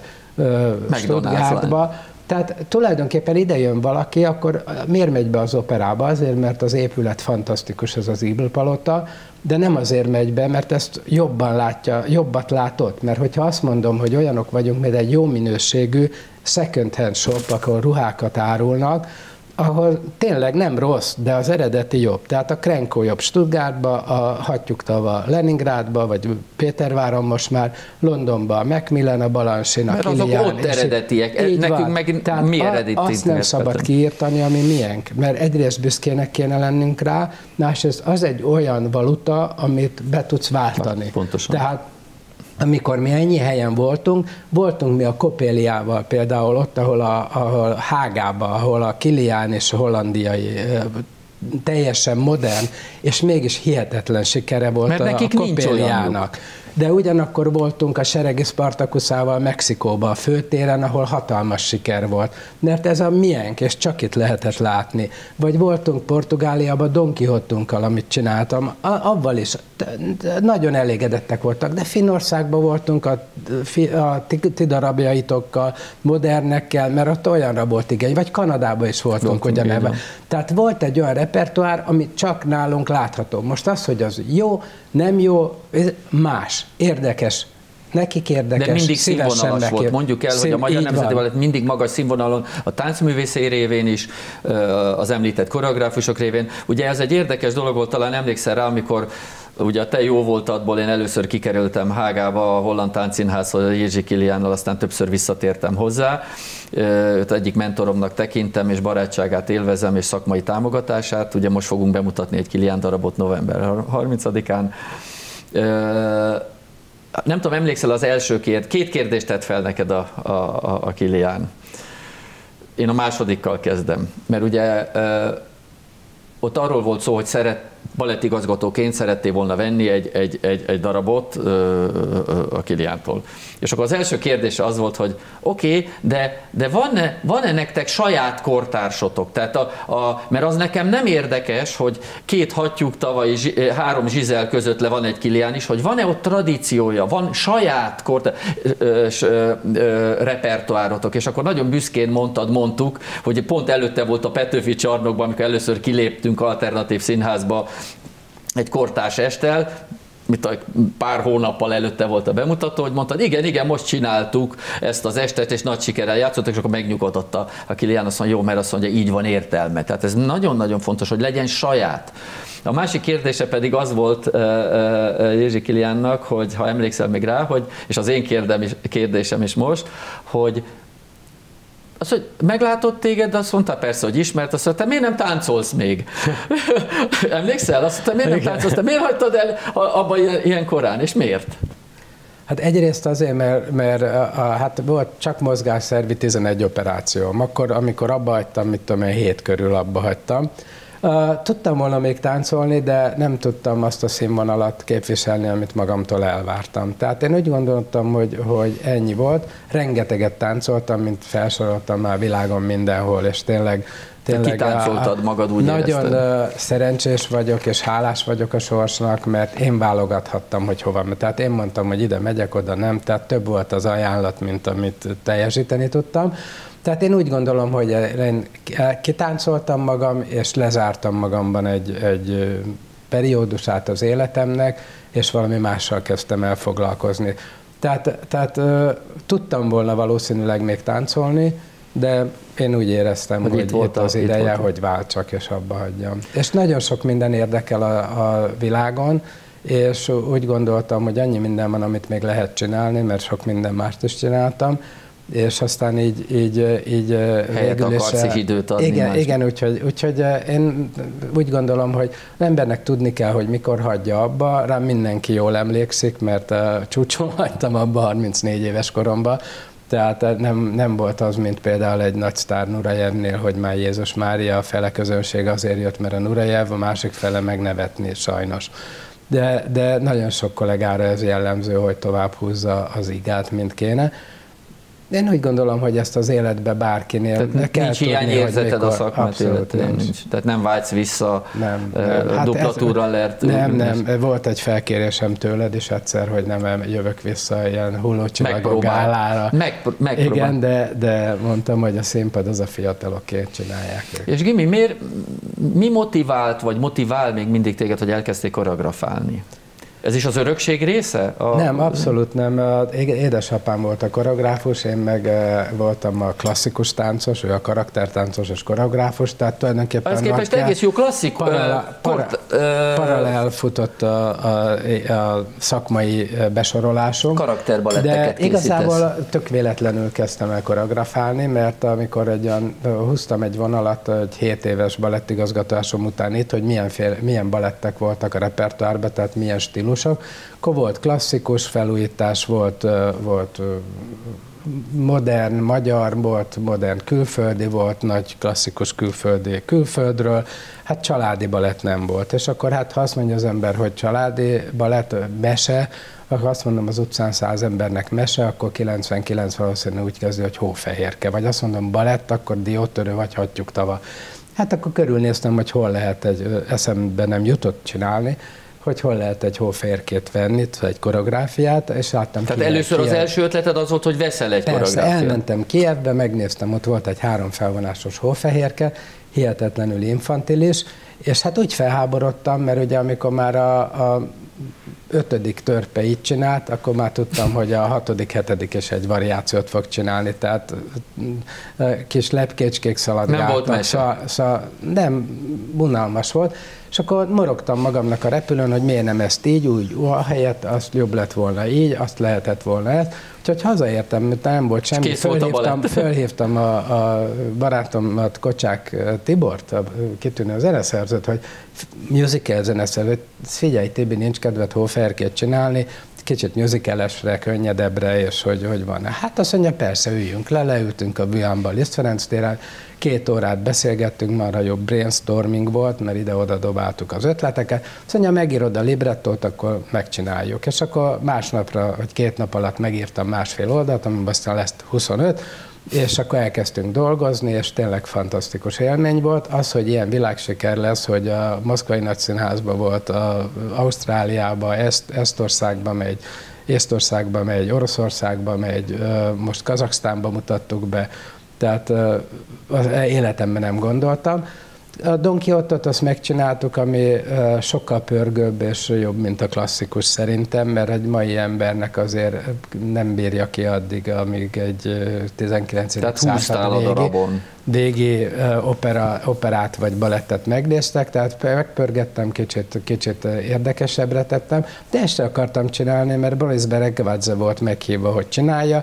Stuttgartba. Tehát tulajdonképpen ide jön valaki, akkor miért megy be az operába? Azért, mert az épület fantasztikus, ez az Eagle palota, de nem azért megy be, mert ezt jobbat látott. Mert hogyha azt mondom, hogy olyanok vagyunk, mint egy jó minőségű second hand shop, ahol ruhákat árulnak, ahol tényleg nem rossz, de az eredeti jobb. Tehát a Krenko jobb Stuttgartba, a Hattyúktava Leningrádba, vagy Péterváron most már, Londonba a Macmillan, a Balanchine, a Kilian. Mert azok ott eredetiek, nekünk meg tehát mi eredeti? Azt nem szabad kiírtani, ami miénk, mert egyrészt büszkének kéne lennünk rá, másrészt az egy olyan valuta, amit be tudsz váltani. Pontosan. Tehát amikor mi ennyi helyen voltunk mi a Kopéliával például ott, ahol Hágában, ahol a Kilian és a hollandiai teljesen modern, és mégis hihetetlen sikere volt a Kopéliának. De ugyanakkor voltunk a seregi Spartakuszával Mexikóban, a főtéren, ahol hatalmas siker volt. Mert ez a miénk, és csak itt lehetett látni. Vagy voltunk Portugáliában Don Quixotunkkal, amit csináltam, avval is nagyon elégedettek voltak. De Finnországban voltunk a ti darabjaitokkal, modernekkel, mert ott olyanra volt igény. Vagy Kanadában is voltunk ugyanebben. Tehát volt egy olyan repertoár, amit csak nálunk látható. Most az, hogy az jó, nem jó, más, érdekes, nekik érdekes, de mindig színvonalas volt. Mondjuk el, hogy a Magyar Nemzeti Balett mindig magas színvonalon, a táncművészé révén is, az említett koreográfusok révén. Ugye ez egy érdekes dolog volt, talán emlékszel rá, amikor ugye a te jó voltadból én először kikerültem Hágába a Holland Táncszínházhoz, Jirzsi Kiliánnal, aztán többször visszatértem hozzá. Őt egyik mentoromnak tekintem, és barátságát élvezem, és szakmai támogatását. Ugye most fogunk bemutatni egy Kilián darabot november 30-án. Nem tudom, emlékszel az első két kérdést tett fel neked a Kilián. Én a másodikkal kezdem, mert ugye ott arról volt szó, hogy balettigazgatóként szerettél volna venni egy darabot a Kiliántól. És akkor az első kérdése az volt, hogy oké, de van-e nektek saját kortársotok? Tehát mert az nekem nem érdekes, hogy két hattyúk vagy három Zsizel között le van egy Kilián is, hogy van-e ott tradíciója, van saját repertoárotok, és akkor nagyon büszkén mondtuk, hogy pont előtte volt a Petőfi Csarnokban, amikor először kiléptünk alternatív színházba egy kortárs esttel, pár hónappal előtte volt a bemutató, hogy mondtad, igen, most csináltuk ezt az estet, és nagy sikerrel játszottak, és akkor megnyugodott a Kilián, azt mondja, jó, mert azt mondja, így van értelme. Tehát ez nagyon-nagyon fontos, hogy legyen saját. A másik kérdése pedig az volt Jirzsi Kiliánnak, hogy ha emlékszel még rá, és az én kérdésem is most, hogy az, hogy meglátott téged, de azt mondta, persze, hogy ismert, azt mondta, te miért nem táncolsz még? Emlékszel? Azt mondta, miért nem táncolsz? Te miért hagytad el abba ilyen korán? És miért? Hát egyrészt azért, mert hát volt csak mozgásszervi 11 operációm. Akkor, amikor abba hagytam, 7 körül abba hagytam. Tudtam volna még táncolni, de nem tudtam azt a színvonalat képviselni, amit magamtól elvártam. Tehát én úgy gondoltam, hogy ennyi volt. Rengeteget táncoltam, mint felsoroltam már világon mindenhol, és tényleg kitáncoltad magad, úgy nagyon érezted? Szerencsés vagyok, és hálás vagyok a sorsnak, mert én válogathattam, hogy hova. Tehát én mondtam, hogy ide megyek, oda nem. Tehát több volt az ajánlat, mint amit teljesíteni tudtam. Tehát én úgy gondolom, hogy én kitáncoltam magam, és lezártam magamban egy periódusát az életemnek, és valami mással kezdtem el foglalkozni. Tehát tudtam volna valószínűleg még táncolni, de én úgy éreztem, hogy itt az ideje, hogy váltsak és abba hagyjam. És nagyon sok minden érdekel a világon, és úgy gondoltam, hogy annyi minden van, amit még lehet csinálni, mert sok minden mást is csináltam, és aztán így végül is időt adni. Igen, úgyhogy én úgy gondolom, hogy az embernek tudni kell, hogy mikor hagyja abba. Rám mindenki jól emlékszik, mert csúcson hagytam abba 34 éves koromban. Tehát nem volt az, mint például egy nagy sztár Nurajevnél, hogy már Jézus Mária, a fele közönség azért jött, mert a Nurajev, a másik fele megnevetni sajnos. De nagyon sok kollégára ez jellemző, hogy tovább húzza az igát, mint kéne. Én úgy gondolom, hogy ezt az életbe bárkinél tehát kell nincs tudni, hiányérzeted hogy a szakmát életén, nincs. Tehát nem vágysz vissza dupla túra lert. Nem, volt egy felkérésem tőled is egyszer, hogy nem jövök vissza ilyen hullócsillagok gálára. Igen, de mondtam, hogy a színpad az a fiataloké, csinálják. És Gimi, mi motivált, vagy motivál még mindig téged, hogy elkezdtél koreografálni? Ez is az örökség része? Nem, abszolút nem. Édesapám volt a koreográfus, én meg voltam a klasszikus táncos, ő a karaktertáncos és koreográfus, tehát tulajdonképpen... Ez képest egész jó klasszikus... Paralel futott a szakmai besorolásunk. Karakterbaletteket készítesz. De igazából tök véletlenül kezdtem el koreografálni, mert amikor húztam egy vonalat egy 7 éves balettigazgatásom után itt, hogy milyen balettek voltak a repertoárban, tehát milyen stílusok. Akkor volt klasszikus felújítás, volt modern magyar, volt modern külföldi, volt nagy klasszikus külföldi külföldről, hát családi balett nem volt. És akkor hát ha azt mondja az ember, hogy családi balett, mese, akkor azt mondom az utcán 100 embernek mese, akkor 99 valószínűleg úgy kezdő, hogy Hófehérke. Vagy azt mondom balett, akkor Diótörő vagy Hattyúk tava. Hát akkor körülnéztem, hogy hol lehet eszembe nem jutott csinálni, hogy hol lehet egy Hófehérkét venni, egy koreográfiát, és láttam. Tehát először az első ötleted az volt, hogy veszel egy koreográfiát. Elmentem Kijevbe, megnéztem, ott volt egy 3 felvonásos Hófehérke, hihetetlenül infantilis, és hát úgy felháborodtam, mert ugye amikor már a 5. törpe így csinált, akkor már tudtam, hogy a 6., 7. is egy variációt fog csinálni, tehát kis lepkécskék szaladgáltak. Nem volt mese? Nem, unalmas volt. És akkor morogtam magamnak a repülőn, hogy miért nem ezt így, úgy, ahelyett azt jobb lett volna így, azt lehetett volna ezt. Úgyhogy hazaértem, mert nem volt semmi. Fölhívtam a barátomat, Kocsák Tibort, a kitűnő zeneszerzőt, hogy musical zeneszerző, figyelj Tibi, nincs kedved hófehérkét csinálni, kicsit musicalesre, könnyedebbre, és hogy van. Hát azt mondja, persze, üljünk le, leültünk a Bujánba, a Liszt Ferenc téren, 2 órát beszélgettünk, már jobb brainstorming volt, mert ide-oda dobáltuk az ötleteket. Azt mondja, megírod a librettót, akkor megcsináljuk. És akkor másnapra, vagy 2 nap alatt megírtam 1,5 oldalt, amiben aztán lesz 25, és akkor elkezdtünk dolgozni, és tényleg fantasztikus élmény volt. Az, hogy ilyen világsiker lesz, hogy a Moszkvai Nagyszínházban volt, Ausztráliában, Esztországba megy, Észtországba megy, Oroszországba megy, most Kazaksztánba mutattuk be, tehát az életemben nem gondoltam. A Don Quixote-ot azt megcsináltuk, ami sokkal pörgőbb és jobb, mint a klasszikus szerintem, mert egy mai embernek azért nem bírja ki addig, amíg egy 19. század végi operát vagy balettet megnéztek, tehát megpörgettem, kicsit érdekesebbre tettem, de ezt akartam csinálni, mert Boris Beregvadze volt meghívva, hogy csinálja.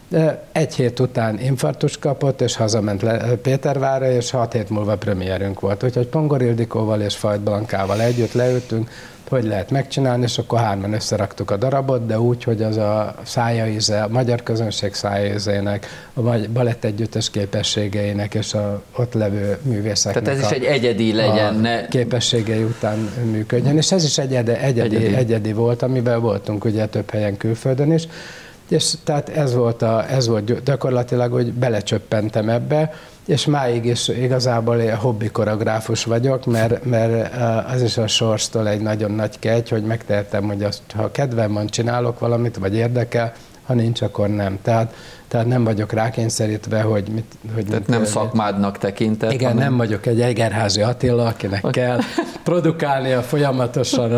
1 hét után infarktus kapott, és hazament Pétervárra, és 6 hét múlva premierünk volt. Úgyhogy Pongor Ildikóval és Fajt Blankával együtt leültünk, hogy lehet megcsinálni, és akkor 3-an összeraktuk a darabot, de úgy, hogy az a szájaíze, a magyar közönség szájaízének, a balett együttes képességeinek és a ott levő művészeknek tehát ez is egy egyedi legyen, képességei után működjön, és ez is egyedi volt, amiben voltunk ugye több helyen külföldön is. És tehát ez volt gyakorlatilag, hogy belecsöppentem ebbe, és máig is igazából én hobbi koreográfus vagyok, mert az is a sorstól egy nagyon nagy kegy, hogy megtehetem, hogy azt, ha kedvem van, csinálok valamit, vagy érdekel, ha nincs, akkor nem. Tehát nem vagyok rákényszerítve, hogy tehát nem szakmádnak tekintett. Igen, nem vagyok egy Egerházy Attila, akinek kell produkálnia folyamatosan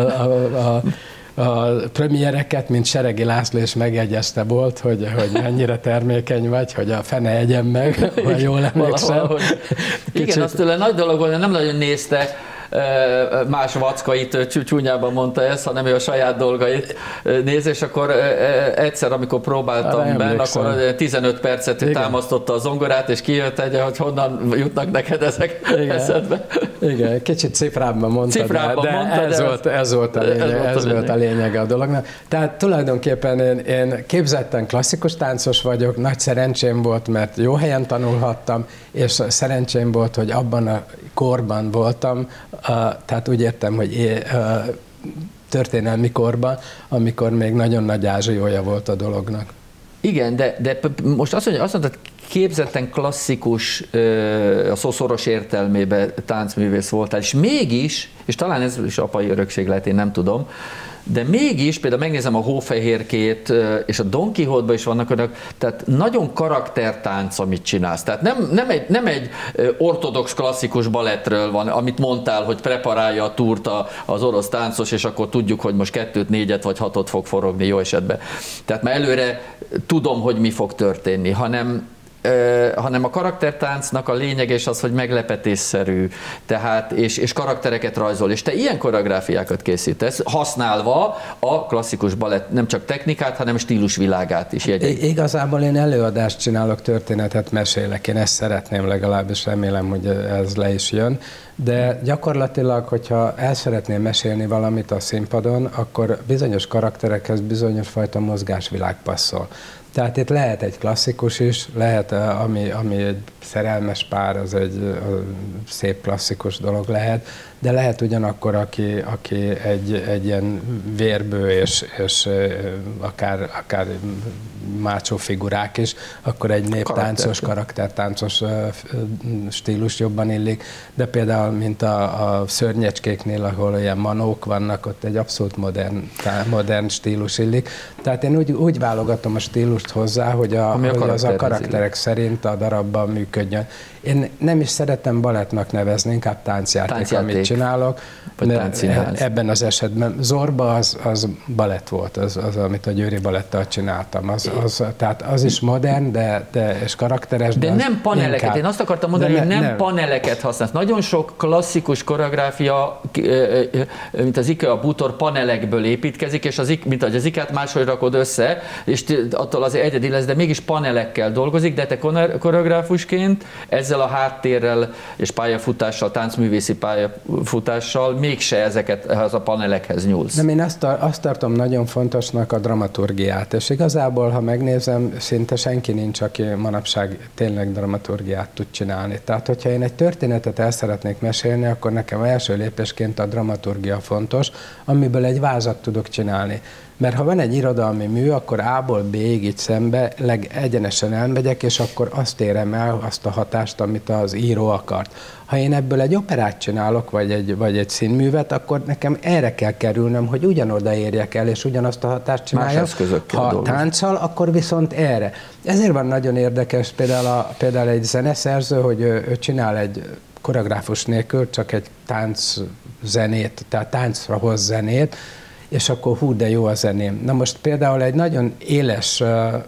a premiereket, mint Seregi László is megjegyezte volt, hogy mennyire termékeny vagy, hogy a fene egyen meg, ha jól emlékszem. Igen, azt tőle nagy dolog volt, nem nagyon nézte más vackait, csúnyában mondta ezt, hanem ő a saját dolgait néz, és akkor egyszer, amikor próbáltam benne, akkor 15 percet támasztotta a zongorát, és kijött egy, hogy honnan jutnak neked ezek eszedbe. Igen, kicsit cifrábban mondtad, de ez volt a lényege a dolognak. Tehát tulajdonképpen én képzetten klasszikus táncos vagyok, nagy szerencsém volt, mert jó helyen tanulhattam, és szerencsém volt, hogy abban a korban voltam, tehát úgy értem, hogy történelmi korban, amikor még nagyon nagy ázsiója volt a dolognak. Igen, de most azt mondtad, képzetten klasszikus, a szó szoros értelmében táncművész voltál, és mégis, és talán ez is apai örökség lehet, én nem tudom, de mégis, például megnézem a Hófehérkét, és a Don Quixote-ban is vannak önök, tehát nagyon karaktertánc, amit csinálsz. Tehát nem egy ortodox klasszikus balettről van, amit mondtál, hogy preparálja a túrt az orosz táncos, és akkor tudjuk, hogy most 2, 4 vagy 6 fog forogni jó esetben. Tehát már előre tudom, hogy mi fog történni, hanem a karaktertáncnak a lényege is az, hogy meglepetésszerű, tehát, és karaktereket rajzol, és te ilyen koreográfiákat készítesz, használva a klasszikus balett nem csak technikát, hanem stílusvilágát is jegyeit. Igazából én előadást csinálok, történetet mesélek, én ezt szeretném, legalábbis remélem, hogy ez le is jön, de gyakorlatilag, hogyha el szeretném mesélni valamit a színpadon, akkor bizonyos karakterekhez bizonyos fajta mozgásvilág passzol. Tehát itt lehet egy klasszikus is, lehet, ami egy szerelmes pár, az egy szép klasszikus dolog lehet, de lehet ugyanakkor, aki egy ilyen vérbő és akár mácsó figurák is, akkor egy néptáncos, karaktertáncos stílus jobban illik, de például, mint a szörnyecskéknél, ahol ilyen manók vannak, ott egy abszolút modern stílus illik. Tehát én úgy válogatom a stílust hozzá, hogy az a karakterek szerint a darabban működjön. Én nem is szeretem balettnak nevezni, inkább táncjáték, amit csinálok. Ebben az esetben Zorba az balett volt, az amit a Győri Balettal csináltam. Tehát az is modern, és karakteres. De nem paneleket. Inkább. Én azt akartam mondani, hogy nem paneleket használsz. Nagyon sok klasszikus koreográfia, mint az IKEA bútor, panelekből építkezik, és mint ahogy az IKEA-t máshogy rakod össze, és attól az egyedi lesz, de mégis panelekkel dolgozik, de te koreográfusként ezzel a háttérrel és pályafutással, táncművészi pályafutással mégse ezekhez a panelekhez nyúlsz. Nem, én azt tartom nagyon fontosnak a dramaturgiát, és igazából, ha megnézem, szinte senki nincs, aki manapság tényleg dramaturgiát tud csinálni. Tehát, hogyha én egy történetet el szeretnék mesélni, akkor nekem első lépésként a dramaturgia fontos, amiből egy vázat tudok csinálni. Mert ha van egy irodalmi mű, akkor A-ból B-ig így szembe egyenesen elmegyek, és akkor azt érem el, azt a hatást, amit az író akart. Ha én ebből egy operát csinálok, vagy egy színművet, akkor nekem erre kell kerülnöm, hogy ugyanoda érjek el, és ugyanazt a hatást csináljak. Ha tánccal, akkor viszont erre. Ezért van nagyon érdekes például egy zeneszerző, hogy ő csinál egy koreográfus nélkül csak egy tánczenét, tehát táncra hoz zenét, és akkor hú, de jó a zeném. Na most például egy nagyon éles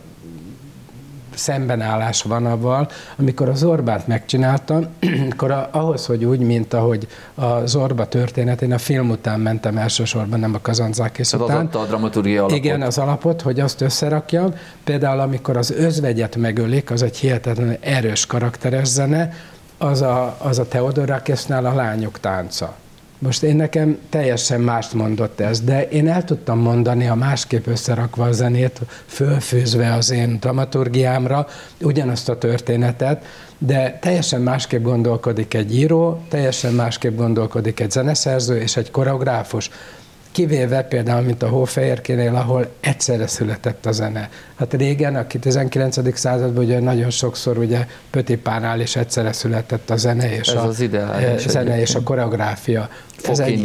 szembenállás van avval, amikor a Zorbát megcsináltam, akkor ahhoz, hogy úgy, mint ahogy a Zorba történet, én a film után mentem elsősorban, nem a Kazantzakis után. Az adta a dramaturgia alapot. Igen, az alapot, hogy azt összerakjam. Például amikor az özvegyet megölik, az egy hihetetlenül erős karakteres zene, az a Theodorakisnál a lányok tánca. Most nekem teljesen mást mondott ez, de én el tudtam mondani, ha másképp összerakva a zenét, fölfűzve az én dramaturgiámra ugyanazt a történetet, de teljesen másképp gondolkodik egy író, teljesen másképp gondolkodik egy zeneszerző és egy koreográfus. Kivéve például, mint a Hófehérkénél, ahol egyszerre született a zene. Hát régen, a 19. században ugye nagyon sokszor ugye Pötipánál is egyszerre született a zene és a koreográfia. Ez egy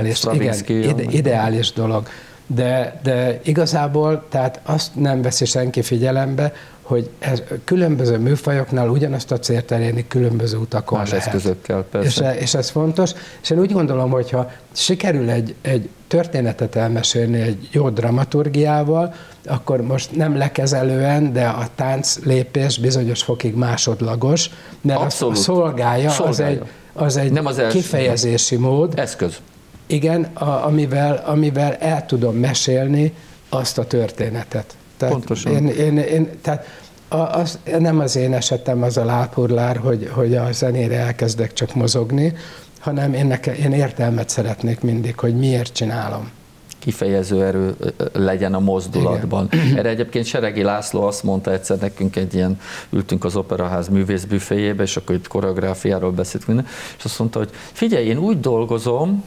ideális dolog. De igazából tehát azt nem veszi senki figyelembe, hogy különböző műfajoknál ugyanazt a célt elérni különböző utakon más lehet. Eszközökkel, persze. És ez fontos, és én úgy gondolom, hogyha sikerül egy történetet elmesélni egy jó dramaturgiával, akkor most nem lekezelően, de a tánclépés bizonyos fokig másodlagos, mert abszolút. Szolgálja. Az egy nem az kifejezési mód. Eszköz. Igen, amivel el tudom mesélni azt a történetet. Tehát pontosan. Tehát nem az én esetem az a lápurlár, hogy a zenére elkezdek csak mozogni, hanem én értelmet szeretnék mindig, hogy miért csinálom. Kifejező erő legyen a mozdulatban. Igen. Erre egyébként Seregi László azt mondta egyszer nekünk, ültünk az Operaház művészbüféjébe, és akkor itt koreográfiáról beszéltünk, és azt mondta, hogy figyelj, én úgy dolgozom,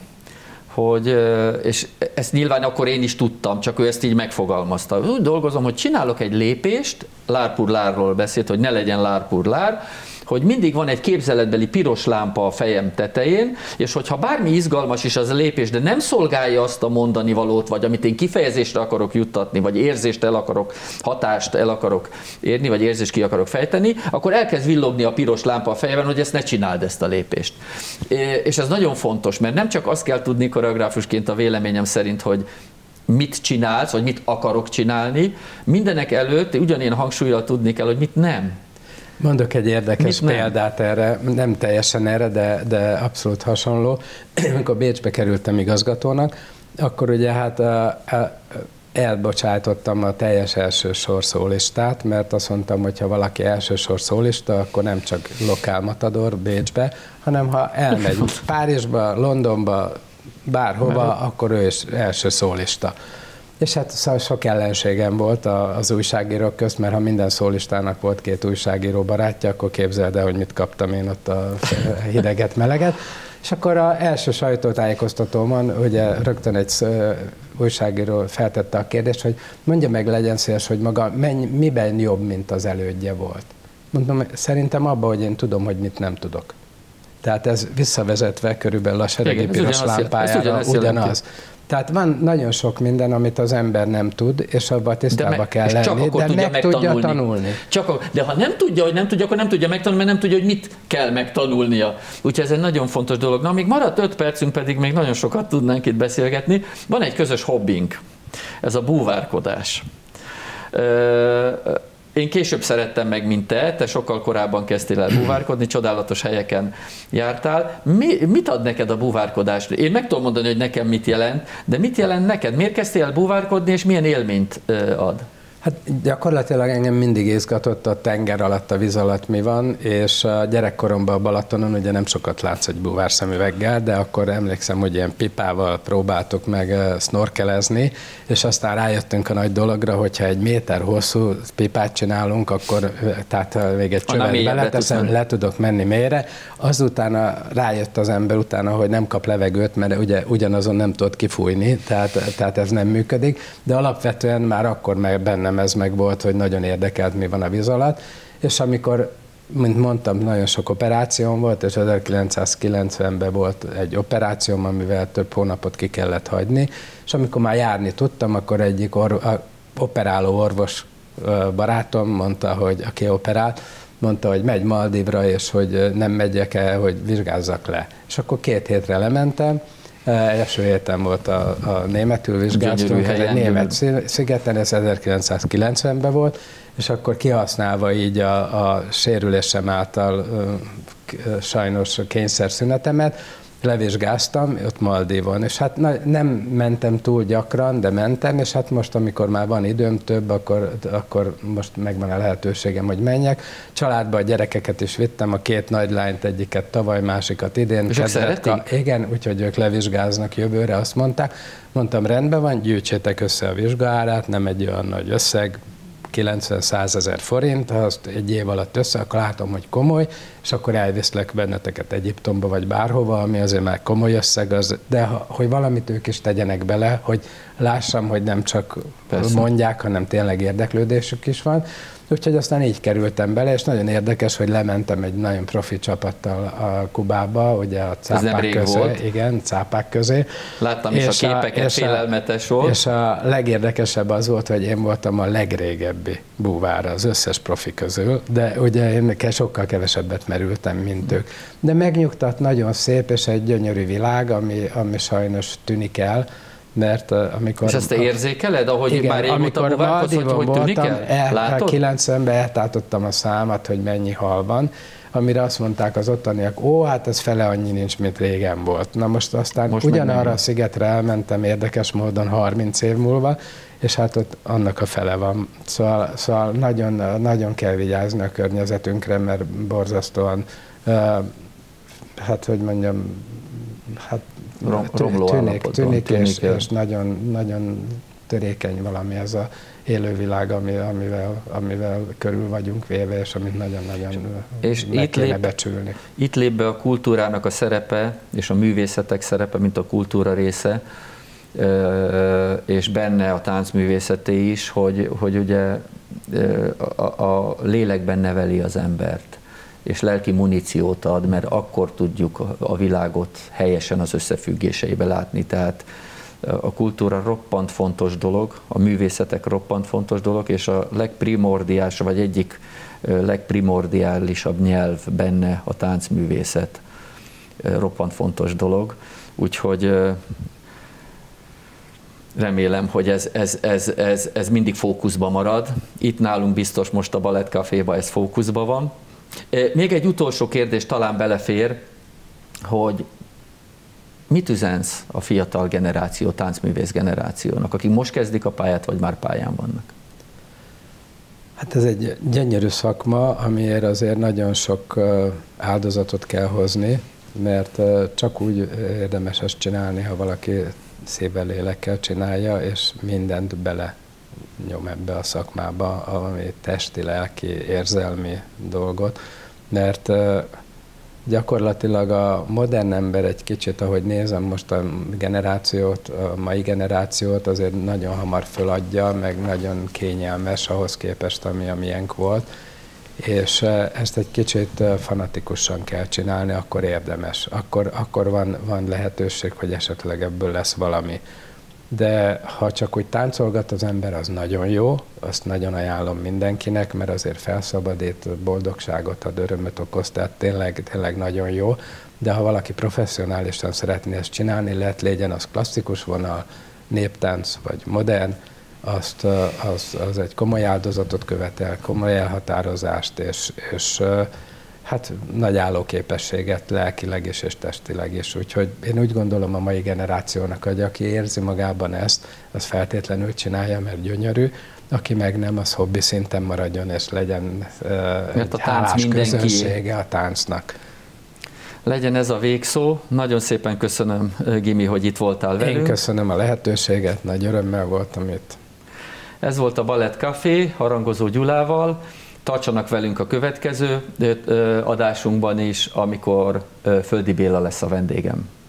és ezt nyilván akkor én is tudtam, csak ő ezt így megfogalmazta. Úgy dolgozom, hogy csinálok egy lépést, lárpurlárról beszélt, hogy ne legyen lárpurlár, hogy mindig van egy képzeletbeli piros lámpa a fejem tetején, és hogyha bármi izgalmas is az a lépés, de nem szolgálja azt a mondani valót, vagy amit én kifejezésre akarok juttatni, vagy érzést el akarok, hatást el akarok érni, vagy érzést ki akarok fejteni, akkor elkezd villogni a piros lámpa a fejemben, hogy ezt ne csináld, ezt a lépést. És ez nagyon fontos, mert nem csak azt kell tudni koreográfusként a véleményem szerint, hogy mit csinálsz, vagy mit akarok csinálni, mindenek előtt ugyanilyen hangsúllyal tudni kell, hogy mit nem. Mondok egy érdekes példát erre, nem teljesen erre, de abszolút hasonló. Amikor Bécsbe kerültem igazgatónak, akkor ugye hát elbocsájtottam a teljes elsősor szólistát, mert azt mondtam, hogy ha valaki elsősor szólista, akkor nem csak lokál matador Bécsbe, hanem ha elmegy Párizsba, Londonba, bárhova, akkor ő is első szólista. És hát sok ellenségem volt az újságírók közt, mert ha minden szólistának volt 2 újságíró barátja, akkor képzeld el, hogy mit kaptam én ott a hideget, meleget. És akkor az első sajtótájékoztatómon ugye rögtön egy újságíró feltette a kérdést, hogy mondja meg, legyen szíves, hogy maga miben jobb, mint az elődje volt. Mondom, szerintem abban, hogy én tudom, hogy mit nem tudok. Tehát ez visszavezetve körülbelül a seregi piros lámpájára ugyanaz. Tehát van nagyon sok minden, amit az ember nem tud, és abban tisztában kell lenni, de meg tudja tanulni. De ha nem tudja, hogy nem tudja, akkor nem tudja megtanulni, mert nem tudja, hogy mit kell megtanulnia. Úgyhogy ez egy nagyon fontos dolog. Na, még maradt 5 percünk, pedig még nagyon sokat tudnánk itt beszélgetni. Van egy közös hobbink, ez a búvárkodás. Én később szerettem meg, mint te sokkal korábban kezdtél el búvárkodni, csodálatos helyeken jártál. Mit ad neked a búvárkodás? Én meg tudom mondani, hogy nekem mit jelent, de mit jelent neked? Miért kezdtél el búvárkodni, és milyen élményt ad? Hát gyakorlatilag engem mindig izgatott a tenger alatt, a víz alatt mi van, és a gyerekkoromban a Balatonon ugye nem sokat látsz egy búvárszemüveggel, de akkor emlékszem, hogy ilyen pipával próbáltuk meg snorkelezni, és aztán rájöttünk a nagy dologra, hogyha egy méter hosszú pipát csinálunk, akkor tehát még egy csövet beleteszem, le tudok menni mélyre. Azután rájött az ember utána, hogy nem kap levegőt, mert ugye ugyanazon nem tudod kifújni, tehát ez nem működik, de alapvetően már akkor bennem ez meg volt, hogy nagyon érdekelt, mi van a víz alatt, és amikor, mint mondtam, nagyon sok operációm volt, és 1990-ben volt egy operációm, amivel több hónapot ki kellett hagyni, és amikor már járni tudtam, akkor egyik operáló orvos barátom mondta, hogy aki operált, mondta, hogy megy Maldivra, és hogy nem megyek el, hogy vizsgázzak le. És akkor 2 hétre lementem, első héten volt a németül vizsgáztunk, ez egy német szigeten, ez 1990-ben volt, és akkor kihasználva így a sérülésem által sajnos kényszerszünetemet, levizsgáztam ott Maldivon, és hát nem mentem túl gyakran, de mentem, és hát most, amikor már van időm több, akkor most megvan a lehetőségem, hogy menjek. Családba a gyerekeket is vittem, a 2 nagy lányt, egyiket tavaly, másikat idén. És ők szeretik? Igen, úgyhogy ők levizsgáznak jövőre, azt mondták. Mondtam, rendben van, gyűjtsétek össze a vizsgaárát, nem egy olyan nagy összeg, 90-100 ezer forint, ha azt egy év alatt össze, akkor látom, hogy komoly, és akkor elviszlek benneteket Egyiptomba, vagy bárhova, ami azért már komoly összeg, de hogy valamit ők is tegyenek bele, hogy lássam, hogy nem csak mondják, hanem tényleg érdeklődésük is van. Úgyhogy aztán így kerültem bele, és nagyon érdekes, hogy lementem egy nagyon profi csapattal a Kubába, ugye a cápák közé. Volt. Igen, cápák közé. Láttam is a képeket, félelmetes volt. És a legérdekesebb az volt, hogy én voltam a legrégebbi búvár az összes profi közül, de ugye én sokkal kevesebbet merültem, mint ők. De megnyugtat, nagyon szép, és egy gyönyörű világ, ami sajnos tűnik el, mert amikor... És ezt te érzékeled, ahogy igen, már régóta búvárkodsz, hogy tűnik el? Látod? 90-ben eltátottam a számat, hogy mennyi hal van, amire azt mondták az ottaniak, hát ez fele annyi nincs, mint régen volt. Na most aztán ugyanarra a szigetre elmentem érdekes módon 30 év múlva, és hát ott annak a fele van. Szóval nagyon, nagyon kell vigyázni a környezetünkre, mert borzasztóan, hát hogy mondjam, hát tűnik és nagyon, nagyon törékeny valami ez a élővilág, amivel körül vagyunk véve, és amit nagyon-nagyon meg kéne becsülni. Itt lép be a kultúrának a szerepe, és a művészetek szerepe, mint a kultúra része, és benne a táncművészeté is, hogy ugye a lélekben neveli az embert, és lelki muníciót ad, mert akkor tudjuk a világot helyesen az összefüggéseibe látni. Tehát a kultúra roppant fontos dolog, a művészetek roppant fontos dolog, és a legprimordiális, vagy egyik legprimordiálisabb nyelv benne a táncművészet. Roppant fontos dolog. Úgyhogy remélem, hogy ez mindig fókuszban marad. Itt nálunk biztos most a Balett Caféban ez fókuszban van. Még egy utolsó kérdés talán belefér, hogy mit üzensz a fiatal generáció, táncművész generációnak, akik most kezdik a pályát, vagy már pályán vannak? Hát ez egy gyönyörű szakma, amiért azért nagyon sok áldozatot kell hozni, mert csak úgy érdemes ezt csinálni, ha valaki szívvel, lélekkel csinálja, és mindent bele nyom ebbe a szakmába, ami testi, lelki, érzelmi dolgot, mert Gyakorlatilag a modern ember egy kicsit, ahogy nézem most a generációt, a mai generációt, azért nagyon hamar föladja, meg nagyon kényelmes ahhoz képest, ami a miénk volt. És ezt egy kicsit fanatikusan kell csinálni, akkor érdemes. Akkor van lehetőség, hogy esetleg ebből lesz valami. De ha csak úgy táncolgat az ember, az nagyon jó, azt nagyon ajánlom mindenkinek, mert azért felszabadít, boldogságot ad, örömöt okoz, tehát tényleg nagyon jó. De ha valaki professzionálisan szeretné ezt csinálni, legyen az klasszikus vonal, néptánc vagy modern, az egy komoly áldozatot követel, komoly elhatározást, és hát nagy állóképességet lelkileg is és testileg is. Úgyhogy én úgy gondolom a mai generációnak, hogy aki érzi magában ezt, az feltétlenül csinálja, mert gyönyörű, aki meg nem, az hobbi szinten maradjon, és legyen egy hálás közönsége a táncnak. Legyen ez a végszó. Nagyon szépen köszönöm, Gimi, hogy itt voltál velünk. Én köszönöm a lehetőséget, nagy örömmel voltam itt. Ez volt a Balett Café Harangozó Gyulával. Tartsanak velünk a következő adásunkban is, amikor Földi Béla lesz a vendégem.